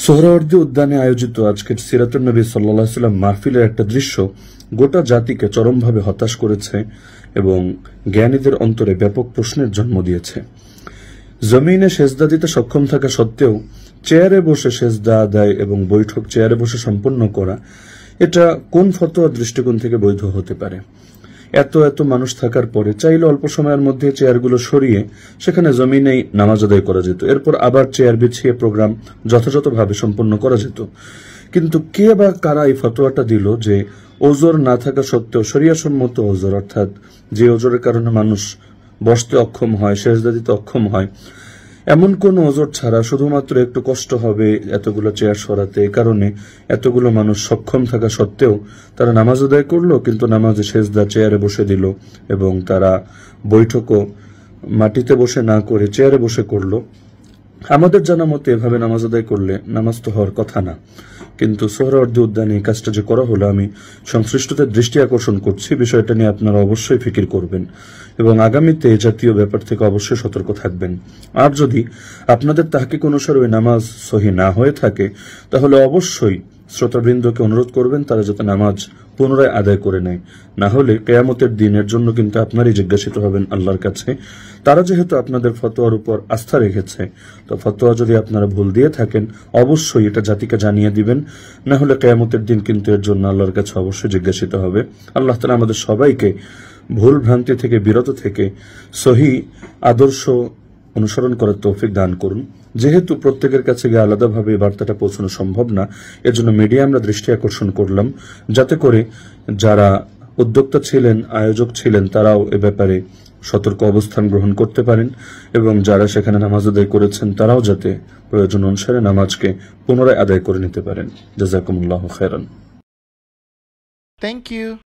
সোহরাওয়ার্দী উদ্যানে আয়োজিত আজকের সিরাতুন নবী সাল্লাল্লাহু আলাইহি ওয়াসাল্লাম মাহফিলের একটা দৃশ্য গোটা জাতিকে চরমভাবে হতাশ করেছে এবং জ্ঞানীদের অন্তরে ব্যাপক প্রশ্নের জন্ম দিয়েছে। জমিনে সেজদা দিতে সক্ষম থাকা সত্ত্বেও চেয়ারে বসে সেজদা আদায় এবং বৈঠক চেয়ারে বসে সম্পন্ন করা, এটা কোন ফতোয়ার দৃষ্টিকোণ থেকে বৈধ হতে পারে? এত এত মানুষ থাকার পরে চাইলে অল্প সময়ের মধ্যে চেয়ারগুলো সরিয়ে সেখানে জমিনেই নামাজ আদায় করা যেত, এরপর আবার চেয়ার বিছিয়ে প্রোগ্রাম যথাযথভাবে সম্পন্ন করা যেত। কিন্তু কে বা কারা এই ফতোয়াটা দিল যে ওজোর না থাকা সত্ত্বেও শরিয়াসম্মত ওজোর, অর্থাৎ যে ওজোরের কারণে মানুষ বসতে অক্ষম হয়, সেজদা দিতে অক্ষম হয়, এমন কোন ওজোর ছাড়া শুধুমাত্র একটু কষ্ট হবে এতগুলো চেয়ার সরাতে, কারণে এতগুলো মানুষ সক্ষম থাকা সত্ত্বেও তারা নামাজ আদায় করলো, কিন্তু নামাজে সেজদা চেয়ারে বসে দিল এবং তারা বৈঠকও মাটিতে বসে না করে চেয়ারে বসে করলো। আমাদের জানা মতে এভাবে নামাজ আদায় করলে নামাজ তো হওয়ার কথা না, কিন্তু সোহরাওয়ার্দী উদ্যানে এই কাজটা যে করা হলো, আমি সংশ্লিষ্টদের দৃষ্টি আকর্ষণ করছি। বিষয়টা নিয়ে আপনারা অবশ্যই ফিকির করবেন এবং আগামীতে এ জাতীয় ব্যাপার থেকে অবশ্যই সতর্ক থাকবেন। আর যদি আপনাদের তাহকিক অনুসারে ওই নামাজ সহি না হয়ে থাকে, তাহলে অবশ্যই শ্রোতাবৃন্দকে অনুরোধ করবেন তারা যাতে নামাজ পুনরায় আদায় করে নেয়, না হলে কেয়ামতের দিনের জন্য কিন্তু আপনারই জিজ্ঞাসিত হবেন আল্লাহর কাছে। তারা যেহেতু আপনাদের ফতোয়ার উপর আস্থা রেখেছে, তো ফতোয়া যদি আপনারা ভুল দিয়ে থাকেন অবশ্যই এটা জাতিকে জানিয়ে দিবেন, না হলে কেয়ামতের দিন কিন্তু এর জন্য আল্লাহর কাছে অবশ্যই জিজ্ঞাসিত হবে। আল্লাহ তাআলা আমাদের সবাইকে ভুল ভ্রান্তি থেকে বিরত থেকে সহি আদর্শ অনুসরণ করার তৌফিক দান করুন। যেহেতু প্রত্যেকের কাছে গিয়ে আলাদাভাবে বার্তাটা পৌঁছানো সম্ভব না, এজন্য মিডিয়া আমরা দৃষ্টি আকর্ষণ করলাম, যাতে করে যারা উদ্যোক্তা ছিলেন, আয়োজক ছিলেন, তারাও এ ব্যাপারে সতর্ক অবস্থান গ্রহণ করতে পারেন এবং যারা সেখানে নামাজ আদায় করেছেন তারাও যাতে প্রয়োজন অনুসারে নামাজকে পুনরায় আদায় করে নিতে পারেন। জাযাকুমুল্লাহু খায়রান। Thank you.